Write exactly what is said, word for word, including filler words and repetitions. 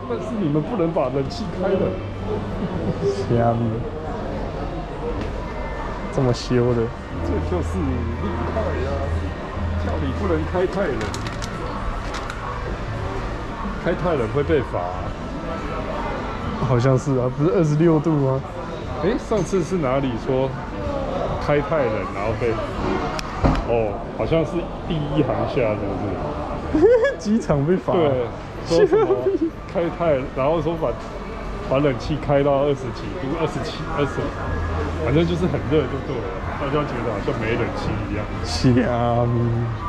但是你们不能把冷气开了。 虾米？这么修的？ 这就是厉害呀、啊！叫你不能开太冷，开太冷会被罚、啊。 好像是啊，不是二十六度吗？ 哎，上次是哪里说开太冷然后被？哦，好像是第一航厦，是不是？机场被罚。 对，说什么开太，然后说把把冷气开到二十几度，二十七、二十，反正就是很热就对了，大家觉得好像没冷气一样。 虾米？